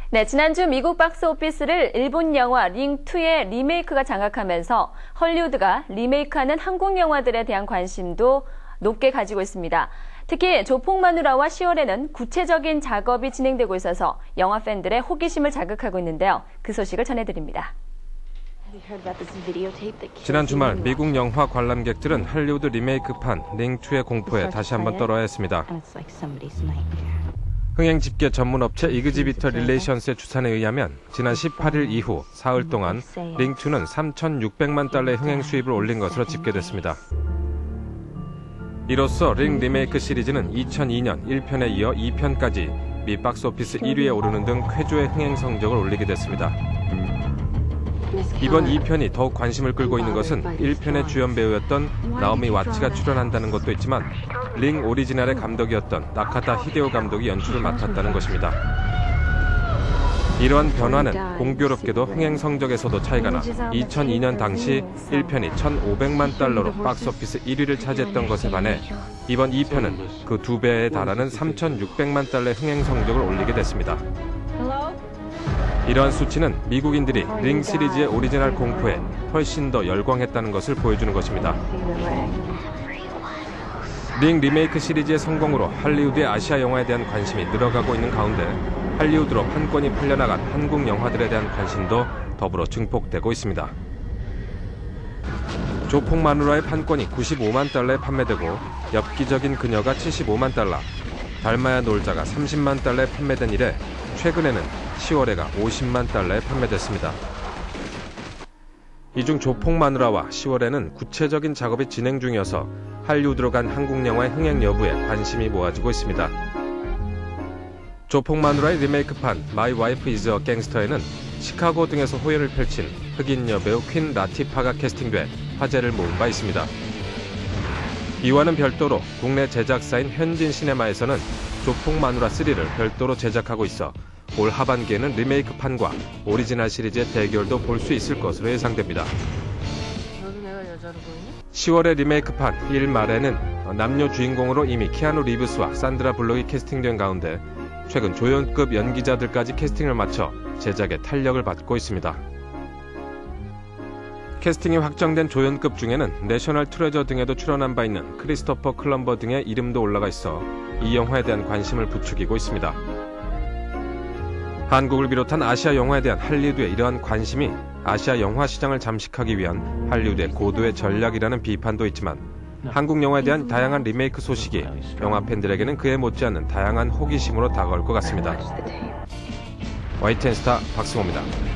네, 지난주 미국 박스오피스를 일본 영화 링2의 리메이크가 장악하면서 헐리우드가 리메이크하는 한국 영화들에 대한 관심도 높게 가지고 있습니다. 특히 조폭마누라와 10월에는 구체적인 작업이 진행되고 있어서 영화 팬들의 호기심을 자극하고 있는데요. 그 소식을 전해드립니다. 지난 주말 미국 영화 관람객들은 할리우드 리메이크판 링2의 공포에 다시 한번 떨어야 했습니다. 흥행 집계 전문 업체 이그지비터 릴레이션스의 추산에 의하면 지난 18일 이후 사흘 동안 링2는 3,600만 달러의 흥행 수입을 올린 것으로 집계됐습니다. 이로써 링 리메이크 시리즈는 2002년 1편에 이어 2편까지 미 박스오피스 1위에 오르는 등 쾌조의 흥행 성적을 올리게 됐습니다. 이번 2편이 더욱 관심을 끌고 있는 것은 1편의 주연 배우였던 나오미 와츠가 출연한다는 것도 있지만 링 오리지널의 감독이었던 나카타 히데오 감독이 연출을 맡았다는 것입니다. 이러한 변화는 공교롭게도 흥행 성적에서도 차이가 나 2002년 당시 1편이 1,500만 달러로 박스오피스 1위를 차지했던 것에 반해 이번 2편은 그 2배에 달하는 3,600만 달러의 흥행 성적을 올리게 됐습니다. 이러한 수치는 미국인들이 링 시리즈의 오리지널 공포에 훨씬 더 열광했다는 것을 보여주는 것입니다. 링 리메이크 시리즈의 성공으로 할리우드의 아시아 영화에 대한 관심이 늘어가고 있는 가운데 할리우드로 판권이 팔려나간 한국 영화들에 대한 관심도 더불어 증폭되고 있습니다. 조폭마누라의 판권이 95만 달러에 판매되고 엽기적인 그녀가 75만 달러, 달마야 놀자가 30만 달러에 판매된 이래 최근에는 10월에가 50만 달러에 판매됐습니다. 이 중 조폭마누라와 10월에는 구체적인 작업이 진행 중이어서 할리우드로 간 한국 영화의 흥행 여부에 관심이 모아지고 있습니다. 조폭마누라의 리메이크판 My Wife is a Gangster에는 시카고 등에서 호연을 펼친 흑인 여배우 퀸 라티파가 캐스팅돼 화제를 모은 바 있습니다. 이와는 별도로 국내 제작사인 현진 시네마에서는 조폭마누라 3를 별도로 제작하고 있어 올 하반기에는 리메이크판과 오리지널 시리즈의 대결도 볼 수 있을 것으로 예상됩니다. 10월의 리메이크판 1 말에는 남녀 주인공으로 이미 키아누 리브스와 산드라 블록이 캐스팅된 가운데 최근 조연급 연기자들까지 캐스팅을 마쳐 제작에 탄력을 받고 있습니다. 캐스팅이 확정된 조연급 중에는 내셔널 트레저 등에도 출연한 바 있는 크리스토퍼 클럼버 등의 이름도 올라가 있어 이 영화에 대한 관심을 부추기고 있습니다. 한국을 비롯한 아시아 영화에 대한 할리우드의 이러한 관심이 아시아 영화 시장을 잠식하기 위한 할리우드의 고도의 전략이라는 비판도 있지만 한국 영화에 대한 다양한 리메이크 소식이 영화 팬들에게는 그에 못지않는 다양한 호기심으로 다가올 것 같습니다. YTN 스타 박승호입니다.